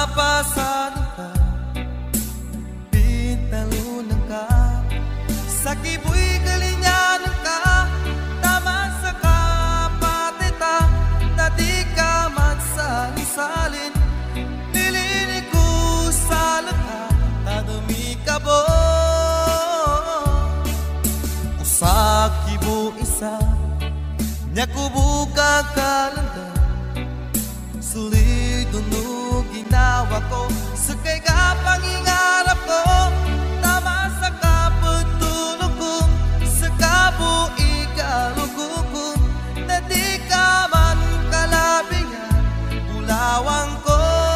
pasadong ka, pintalunan ka, sa kibu'y galinyanan ka, naman sa kapatita, na di ka magsalisalin, nilinig ko sa lahat, tadumi ka bo. Usa kibu isa, nya kubuka kalanda, sulit tunog ginawa ko, sa kay kapangingarap ko, tama sa kapatulog ko, sa kabu'i kalugukong, na di ka man kalabingan, ulawang ko,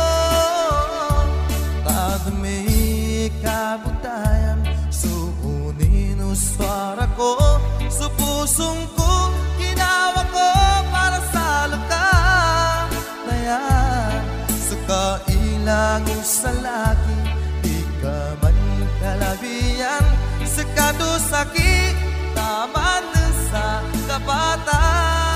tadami kabutayan, suunin uswara ko, sa pusong ko, ginawa ko para sa lagkatayan, sa kailang sa laki, di ka man kalabihan, sa kadusaki, taman sa kapatay.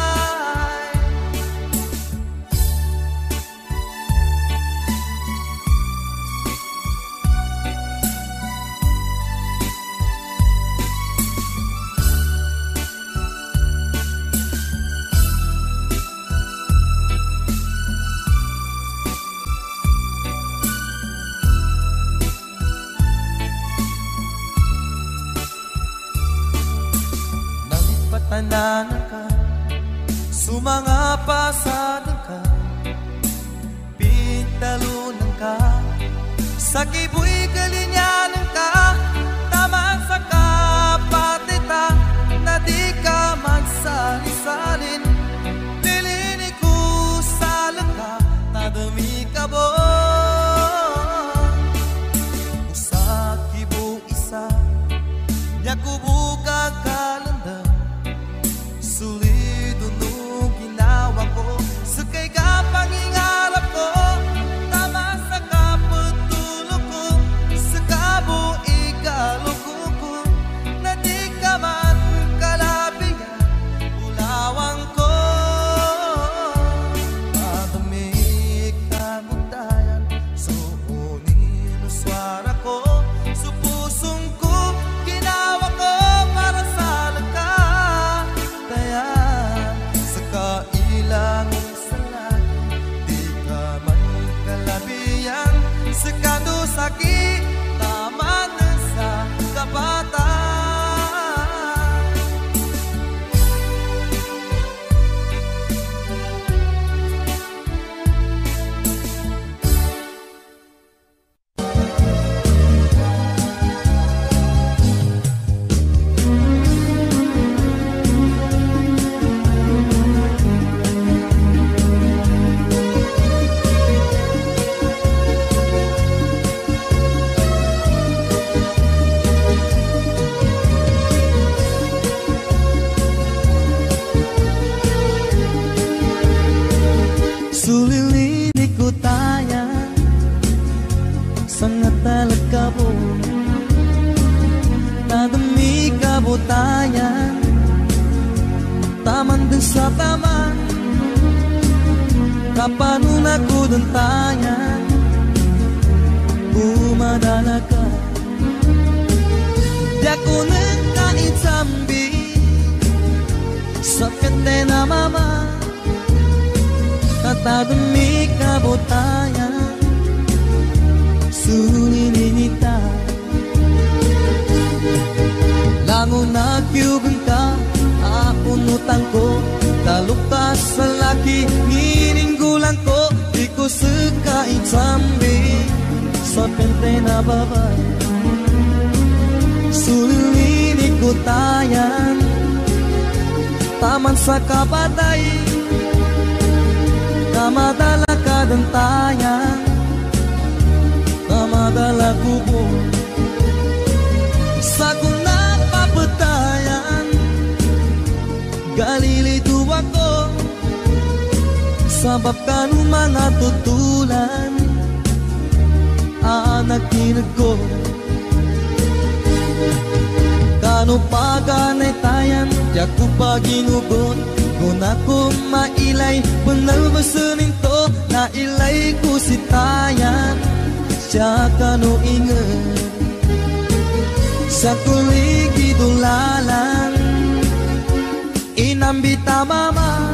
Tananan ka, sumanga pasadang ka, pintalunan ka, sa kibu'y galinyanan ka, tama sa kapatita, na di ka magsalisalin, nilinig ko sa langka, tadami ka bo. Usa kibu isa, nya kubuka kalanda, sulit tunog ginawa ko, sa kay kapangingarap ko, tama sa kapatulog ko, sa kabu'i kalugukong, na di ka man kalabingan, ulawang ko, madami kabutayan, suunin uswara ko, sa pusong ko, ginawa ko para sa sa kailang sa laki, di ka man kalabihan, sa kadusaki, taman sa kapatay. Sulilinig ko tayo, sangat talaga po, nadami kabutayan, taman din sa taman, kapanon ako dun tayo, umadala ka, di ako nagkainsambi, sakit din na mama, katadami kabutayan, suninita, lango na kyugan ka, apunutan ko, talukas sa laki, ngininggulan ko, di ko sukain sambi, sa pente na babay, sulinig ko tayan, taman sa kapatay, kamadala ka dantayan, kamadala kubo, sa kung napapatayan, galilito ako, sabab ka nung mga tutulan, anak ko, kano pa ganay tayan, diyak ko pa ginugon, kung ako mailay, panalbasanin to, nailay ko si tayan. siya no inget sa kuligi dulalan inambita mama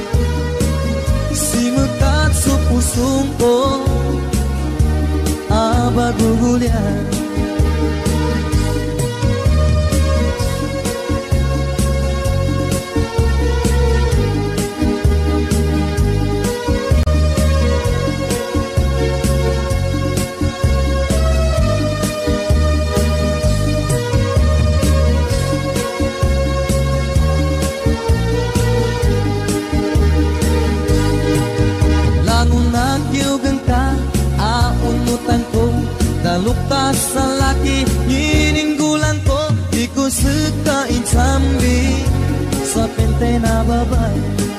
si mekat sa pusong ko abagugulyan. Lukas sa laki, nininggulan ko, di ko sukain sambi sa pente na babay.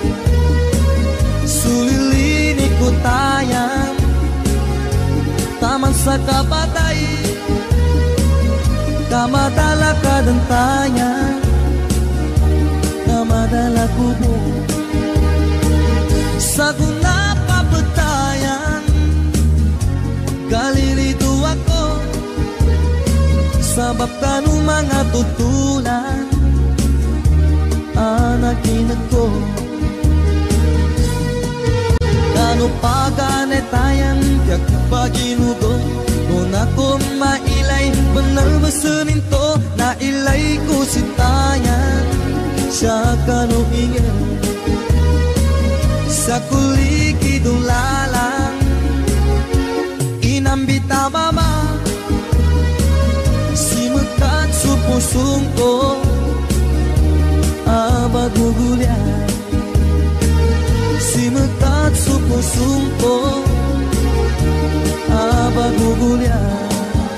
Sulilini ko tayang, taman sa kapatay, kamadala ka dan tayang, kamadala kubo. Sa guna papatayan, galilito ako sabab kanu mga tutulan anaginag ko kanu paganetayan yak paginugo kung ako mailay benar beseminto na ilay ko si tayan siya kanu ingin sa kuligi dulalang inambita mama si mekat sa pusong ko abagugulyan si mekat sa pusong ko abagugulyan.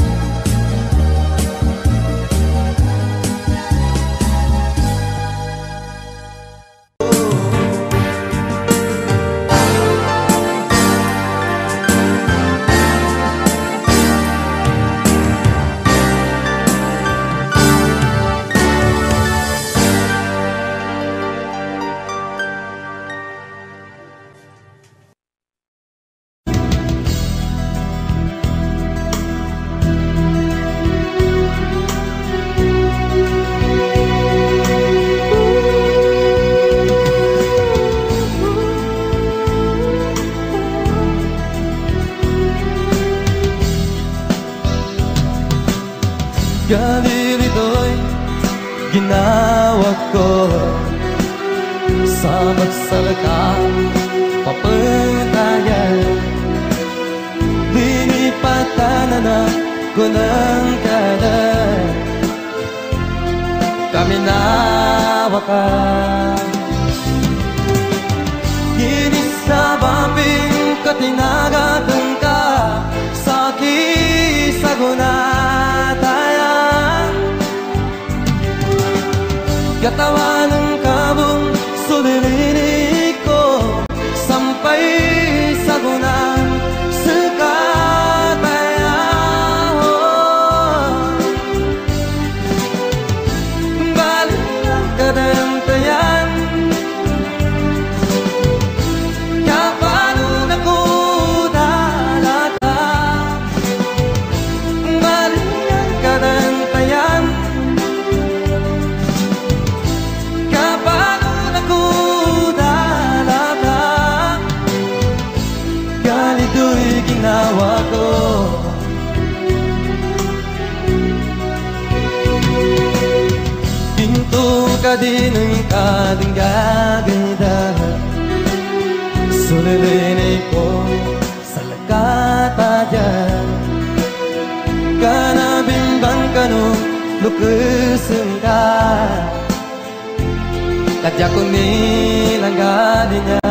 Galilito'y ginawag ko sa magsalaka papuntayan. Dinipatanan ko ng kalan, kami nawakan. Ginisabaping katinagatan ka sa kisagunatayan. Katawan ng kabong sulilinig ko sampay sa gunang sekatayan. Balik ang kadamtayan kapano na ko dalata. Balik ang kadamtayan kapano na ko dalata. Galito'y ginawa ko. Pinto ka din ang kadang gaganda, sulilinig ko sa lakatayan. Kanabimbang ka no, lukusin ka, kadya ko nilanggalin niya.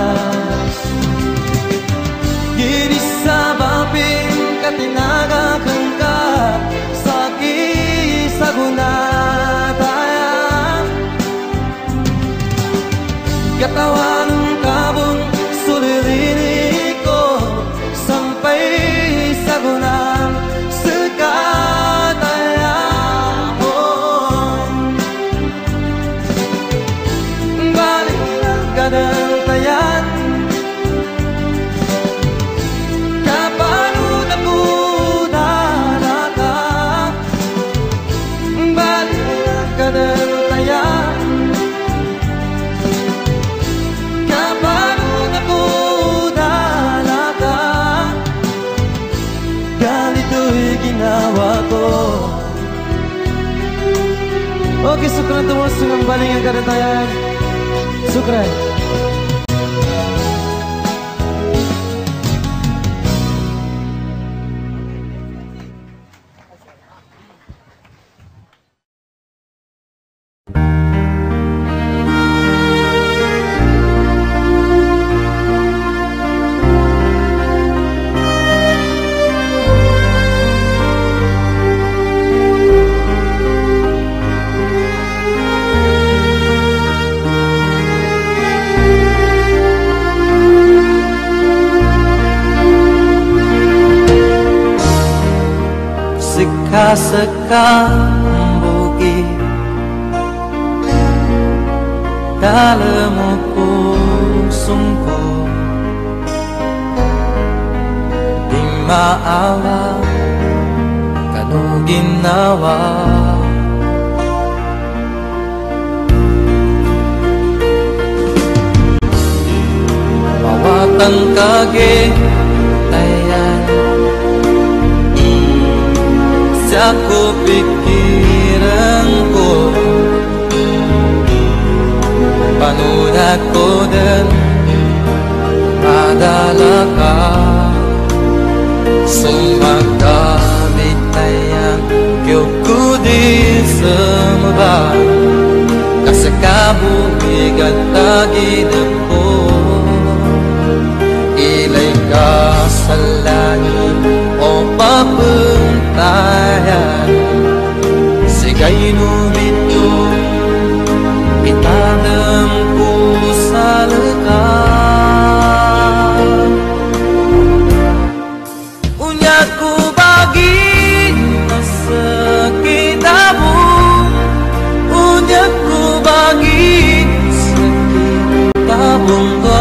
Ginisabaping katinagakan ka sa kisagunatayan. Katawan ng kabong sulilinig ko sampay sa gunang sekatayan. Balik ang kadamtayan ginawa ko. Oke, syukran terus dengan balik yang kada tayang. Syukran. Sekam bugi dalam pusungku di ma'awa kanu ginawa mawatan kage tayan aku pikiranku panudah ko dan adalah kau sumagdamit tayang kyoku di semua kasakabuhigan tagidap ko ilay ka sa langit o papuntayan sigay numito itanam ko sa lekat unya ko bagi sekitamu unya ko bagi sekitamu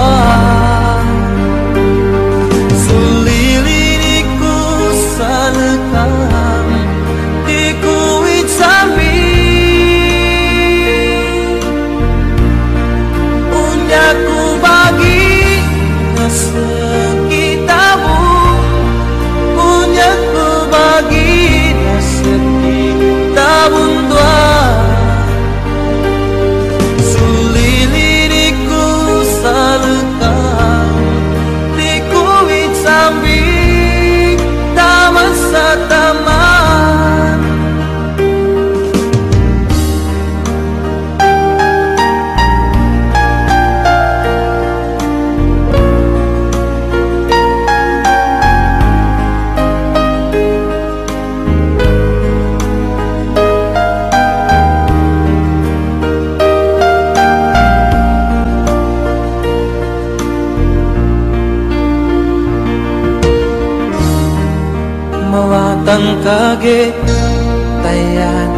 mawatang kage tayan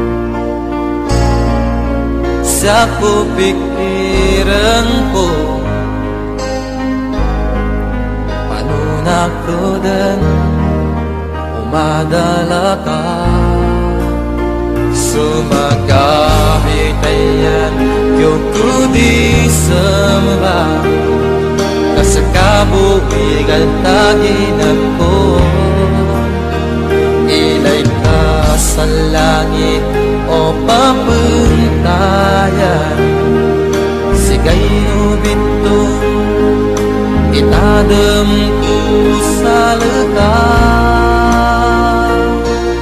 sa pikiranku panunak ko dan umadala ka sumagahitayan kyoku di semua kasakabuhigan taginap ko ilay ka sa langit o papuntayan sigay nubitong itadam ko sa lekat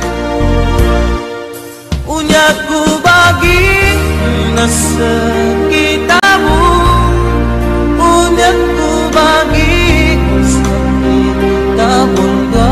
unya ko bagi na sekitamu unya ko bagi sekitamu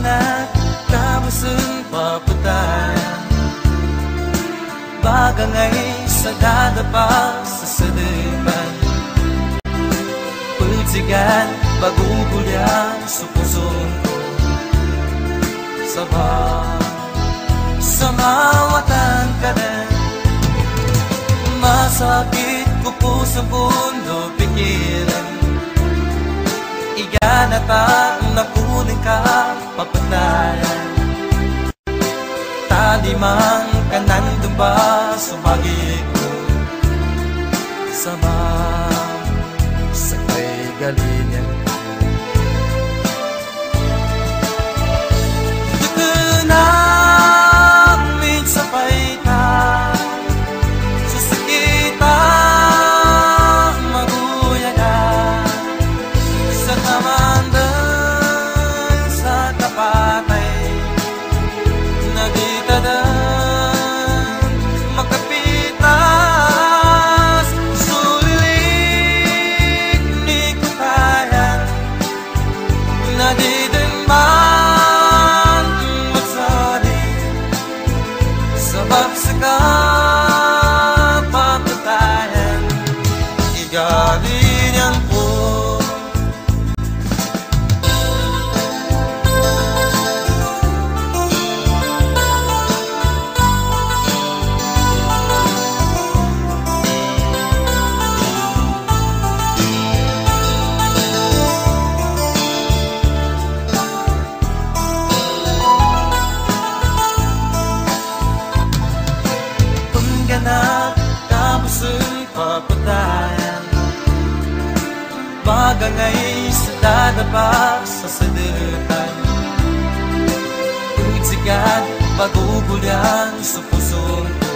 ganap kamusun paputayan bagangay sa dadapa sa salipan pulsigan bagugulyan sa pusong ko sa mawatan ka na masakit ko pusong pundo pikiran iganata nakunin ka papatayan talimang ka nandun ba sumagi ko sama sa kay galingan namin sa paita sa sakita maguyaga sa tamandan sa kapatay nagitadan makapitas sulit ni kutayan nadidan man sabab sa kapapatayan igalinyan po papatayan bagangay sa dadapa sa salitan utsigan bagugulyan sa pusong ko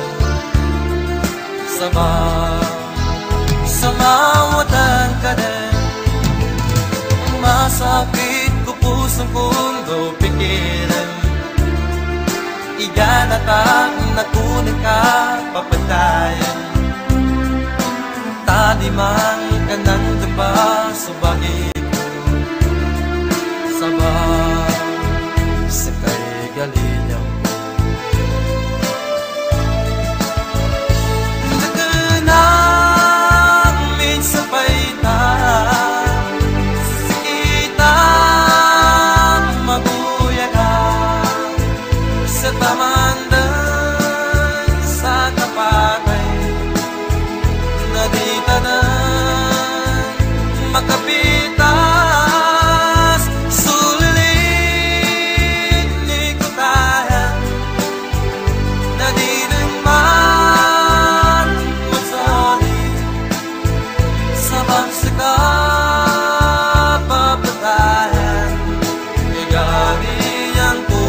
sa mawatan ka na masakit ko pusong pundo pikiran iganata nakunin ka papatayan talimang ka nandun ba subagi ko sabang sa kay galinang naganamit sa paita sikita maguyaga sa tamandan sa kapatay naditanan makapitas sulit ni kutayan nadidan man masali sabang sa kapapatayan igalinyan ko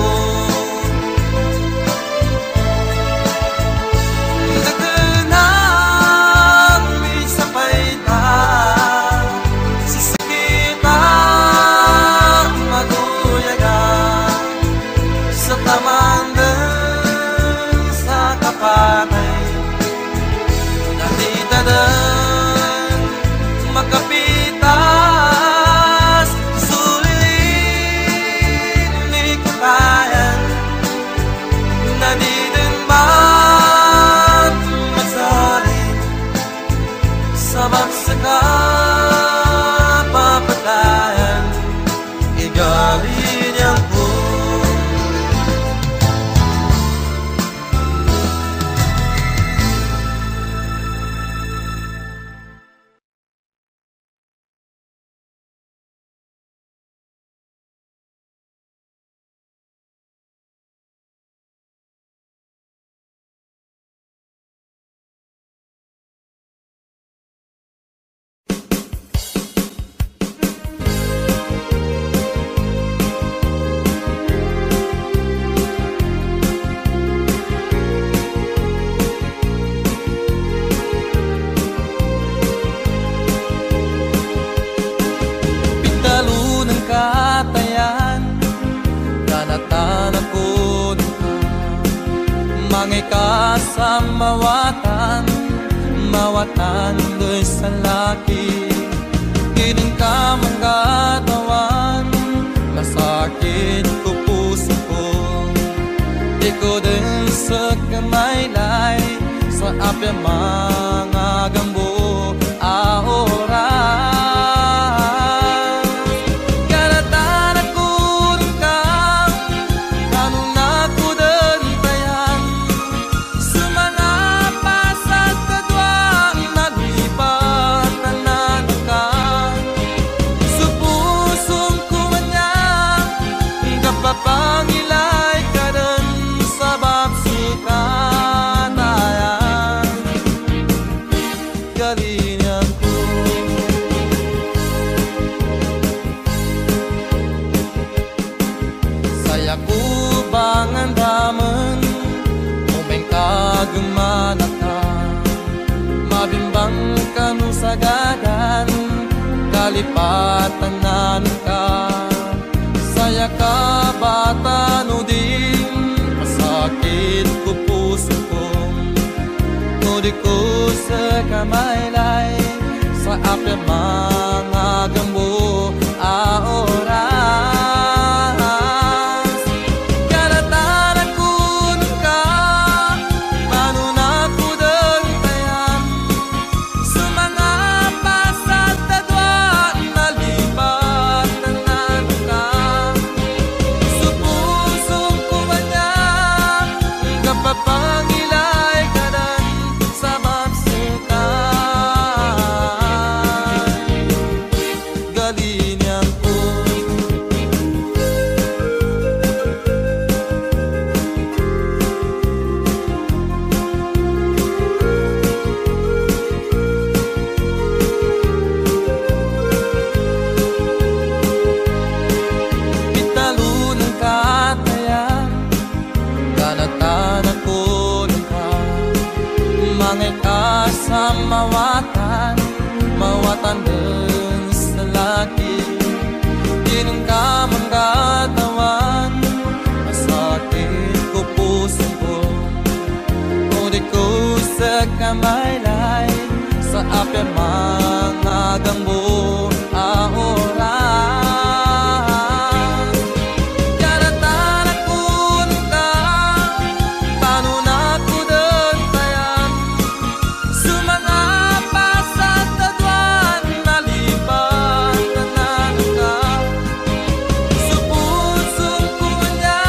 tamandan sa kapatay naditadan makapitas sulit ni kutayan nadidan man masalit sabab sa kapapatayan igalinyan ko sa mawatan do'y sa laki Kining ka mong katawan masakit ko po Ikaw din sa kamaylay sa apya mga gambo aoras. Karatan ako rin ka, tanong na ko dantayan sa mga pasat kadwa naglipat na nanaka. Sa pusong kumanya kapapangilay ka rin sa babsukan ayan. Galingan ko saya ko bang andaman umeng kagumanaka mabimbang kanu sagadan kalipatan nanka. Saya ka bata no din masakit ko puso ko di ko sa kamaylay sa apya mga gambo aoras. Karatan ako nun ka, paano na ko dantayan sa mga pasat kadwa nalipat na nanka. Sa pusong kumanya kapapangilay ka rin sa babsukan. Galingan ko pitalo ng katayan kanatan ako ng ka mga kasamawatan mawatan din sa laki dinong ka manggatawan masakit ko puso ko di ko sa kamaylay sa apya mga gambo aoras. Karatan ako nun ka, paano na ko dantayan sa mga pasat kadwa nalipat na nanka. Sa pusong kumanya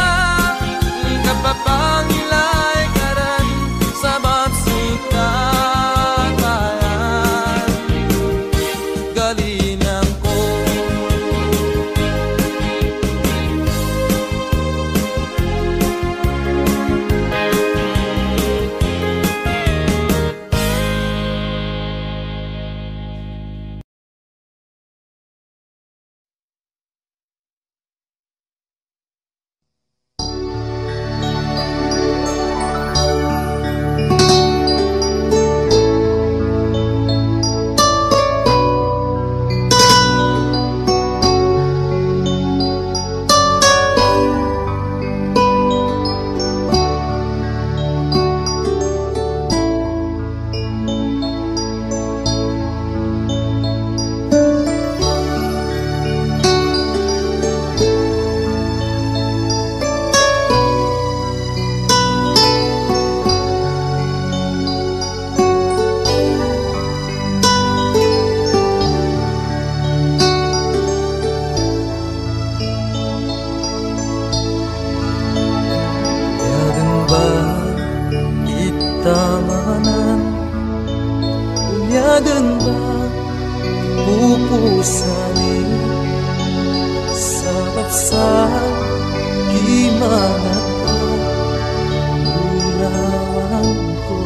kapapangilay ka rin sa babsukan ayan. Galingan ko yaden ba itamanan yaden ba pupusani sabab sa gimana ka ulawan ko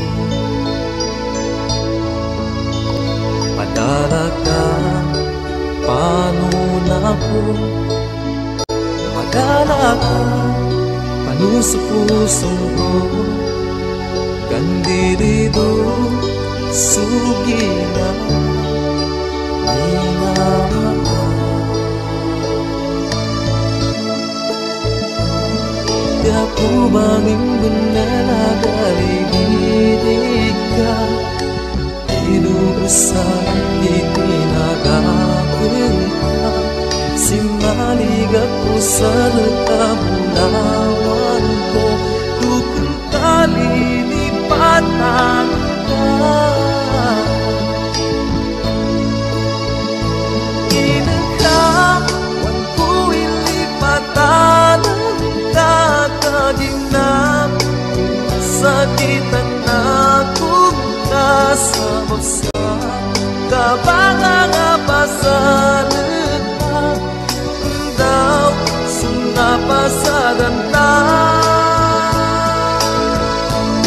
padala ka paano na ko padala ka paano sa pusong ko kandirido sugi na di ako banging bendera dari diri ka inuusan itinagapin ka simaligat ko sa nagkabunawan ko sabsa kabangang apa salekang daw sunapa sa dantang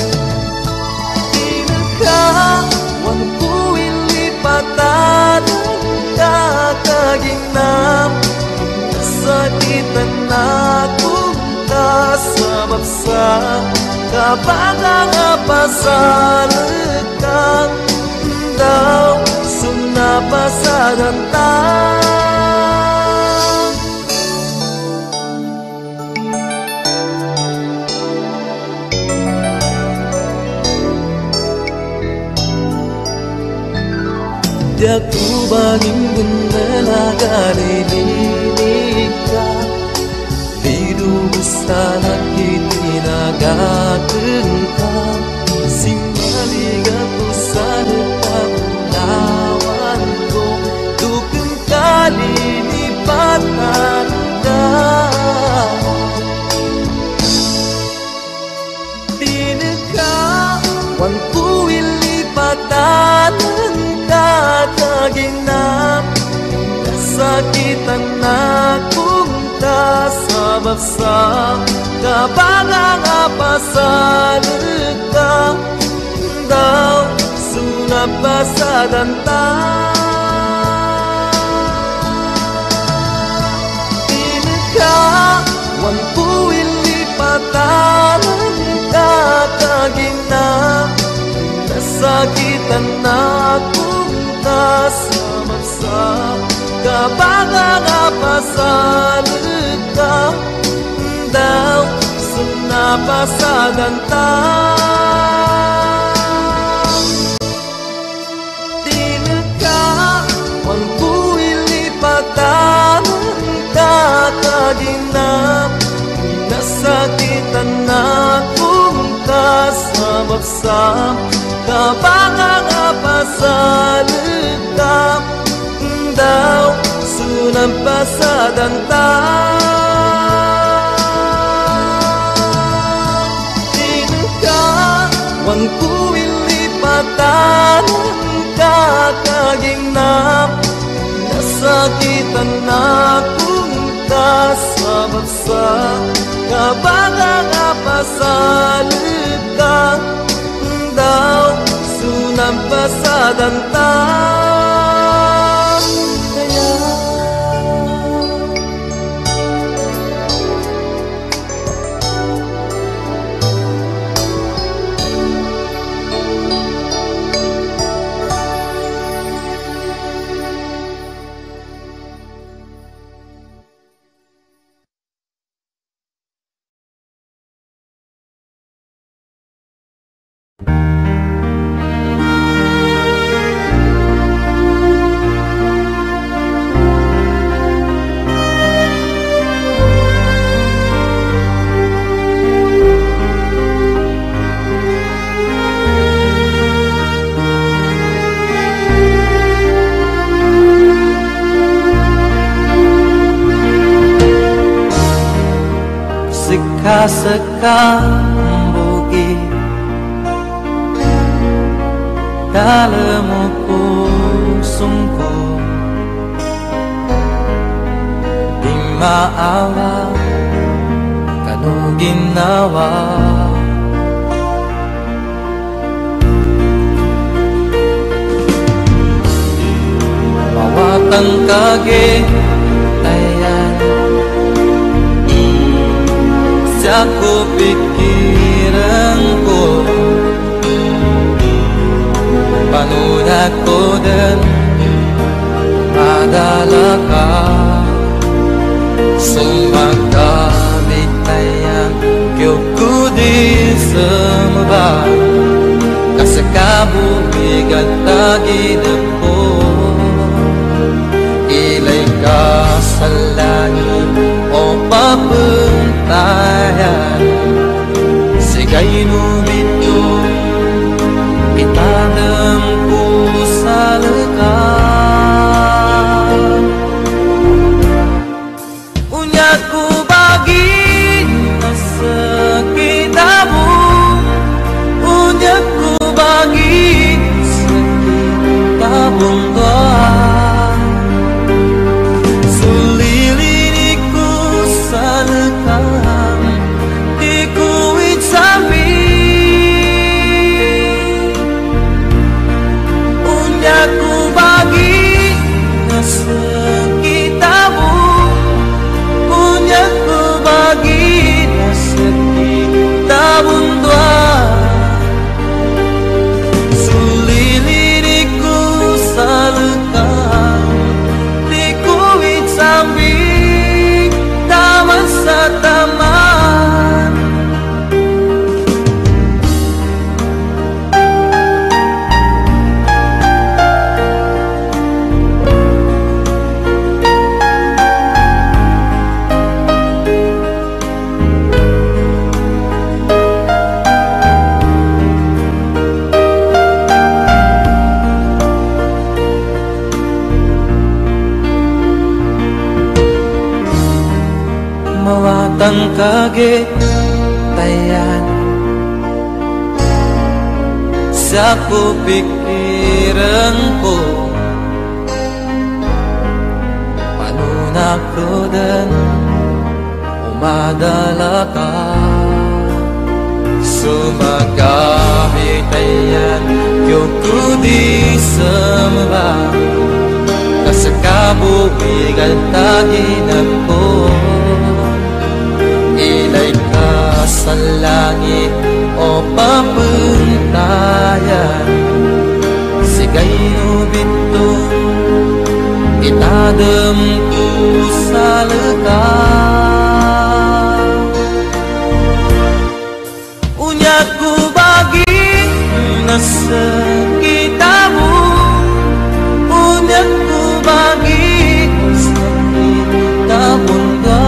tinakawan ko ilipatan kakaginam sakitan akong kasabab sa kabangang apa salekang daw sunapa sa dantang dia ku bangin gunalaga lilinika hidup sana kitinagatun ka simaliga ko sana lawan ko dukeng kali lipatan ka tinakawan ko ilipatan kaginam kasakitan akong kasabab sa kabangang apa salekang daw sunap pa sa dantang tinakawan ko ilipatan kakaginam kasakitan akong kasabab sa kabangang apa salekang daw sunapa sa dantang tinakawan ko ilipatan kakaginam nasakitan akong kasabab sa kabangang apa salekang daw sunampa sa dantang tinakawan ko ilipatan kakaginam nasakitan akong kasabab sa kabangang apa salekang daw sunampa sa dantang kaya sekang bukit dalam pusungku di maawa kanu ginawa mawatang kagitayan aku pikiran ko panulat ko dan adalah ka sumagkabitayan kyoko di semba kasakabubigan tagi depo ilay ka sa langit o papuntayan sigay nubito kita nempu sa lekan unyaku bagi sekitamu unyaku bagi kagetayan sa pikiran ko. Panunak ko dan umadala ka sumagamitayan yung kudi semba kasakabuhigan taginan ko. Ilay ka sa langit o papuntayan sigay ubitong itadam ko sa lekang. Unyat ko bagi nasa kita mo, unyat ko bagi sa kita bunda.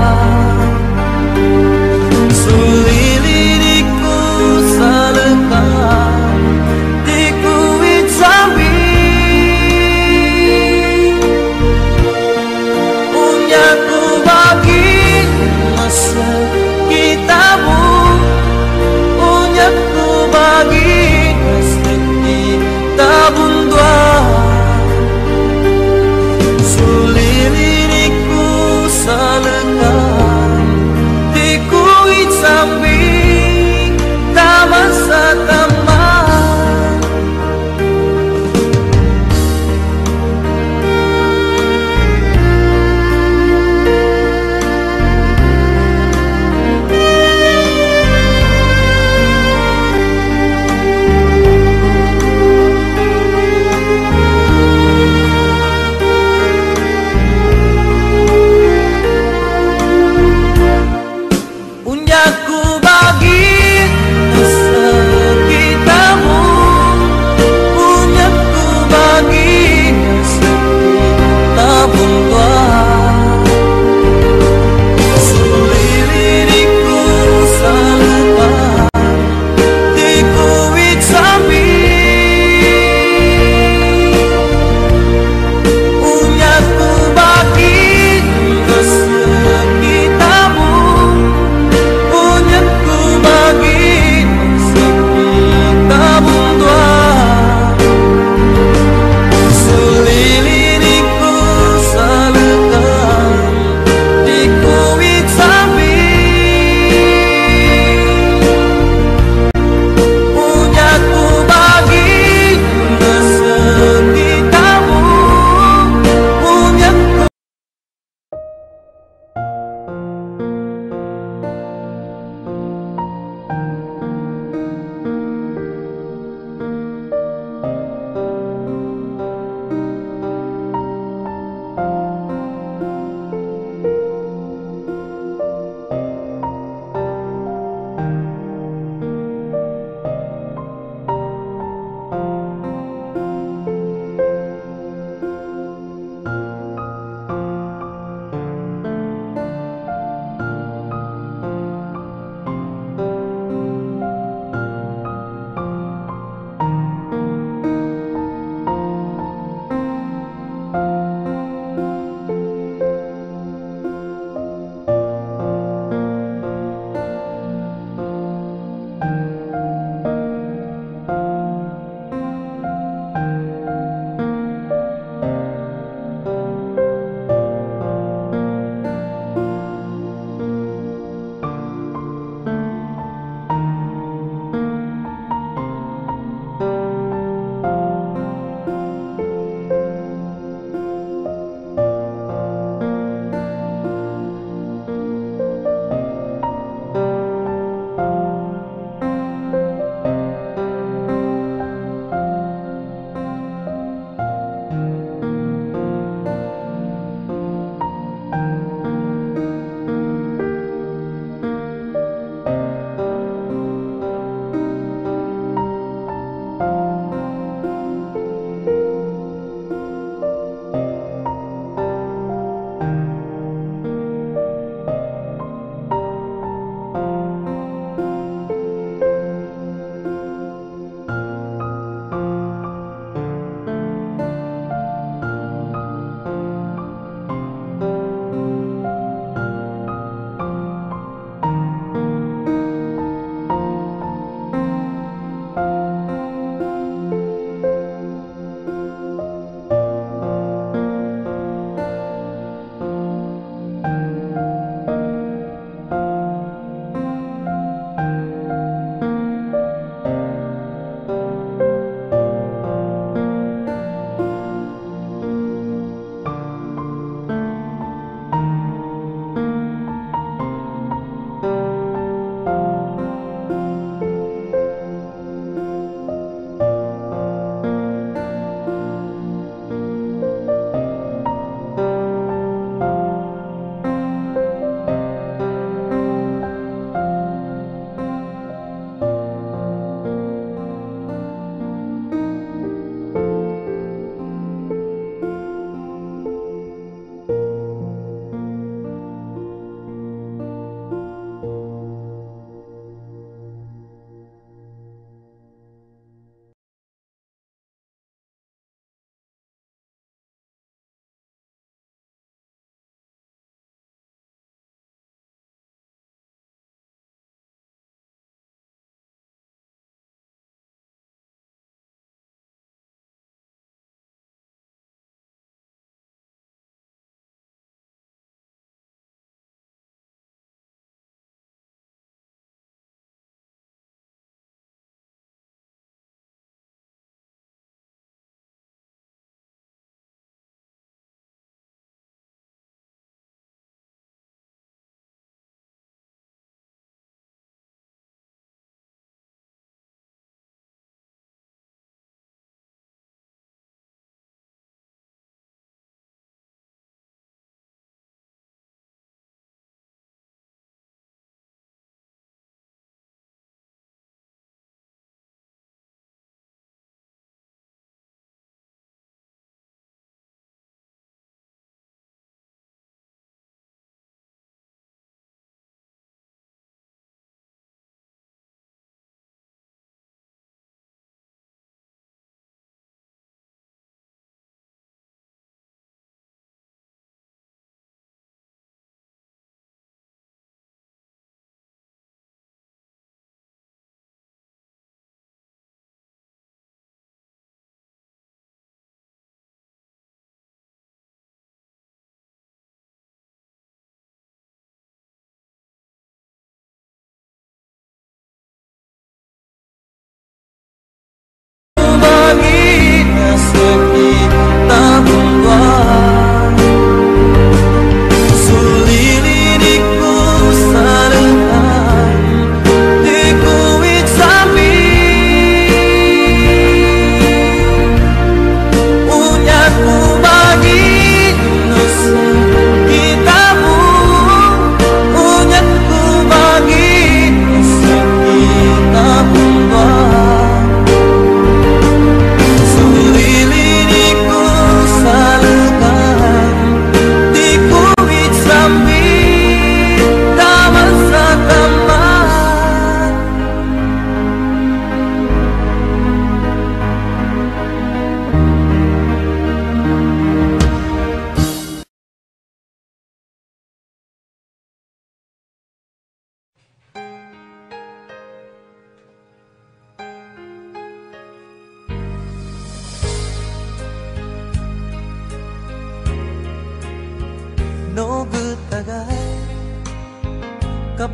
Sulili ko sa lekang, di ko itsabi. Unyat ko bagi nasa kita mo, unyat ko bagi nasa kita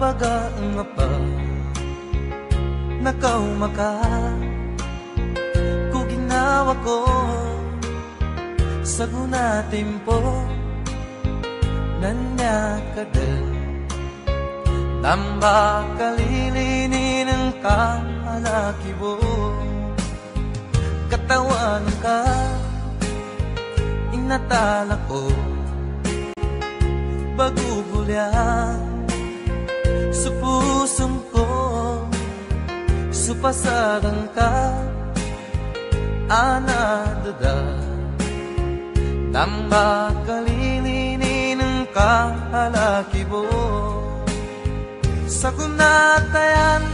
baga nga pa nakaw maka ko ginawa ko sa guna tempo nanya kada tamba kalilinin ng kalaki mo katawan ka inatala ko bagugulyan sa pusong ko supasaran ka anadada tamba kalilinin ng kalaki mo sa kunatayan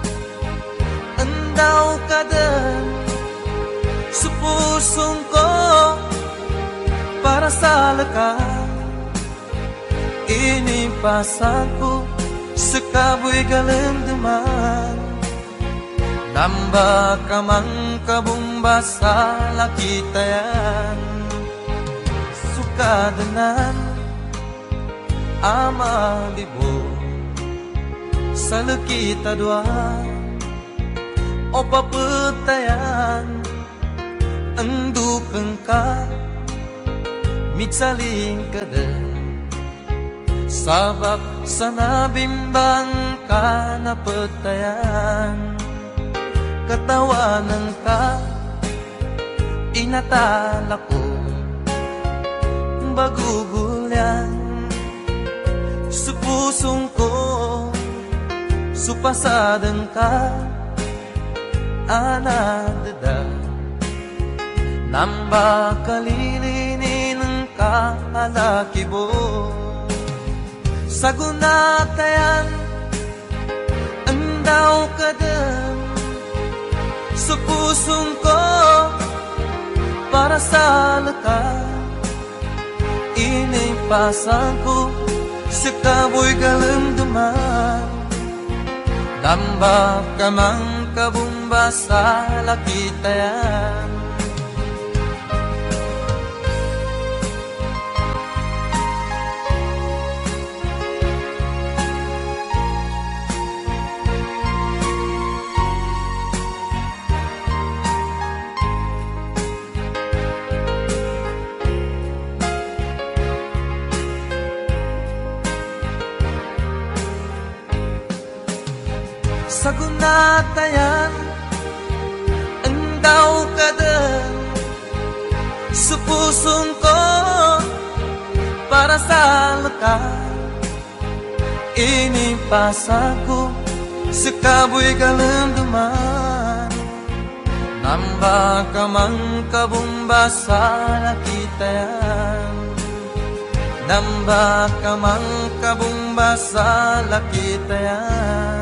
andaw ka din sa pusong ko para sa laka inipasan ko sa kaboy galandaman namba ka mang kabumba sa lakitayan sukadanan ama libo sa lakita dua o paputayan ang dukang ka mitsaling ka din sabak sa nabimbang ka napatayan katawanan ka inatala ko bagugulyan sa pusong ko supasadan ka anadada namba kalilinin ng kalaki mo sa gunatayan andaw ka din sa pusong ko para sa laka inipasan ko sa kaboy galandaman namba ka mang kabumba sa lakitayan sa gunatayan andaw ka din sa pusong ko para sa laka inipasan ko sa kaboy galandaman namba ka mang kabumba sa lakitayan namba ka mang kabumba sa lakitayan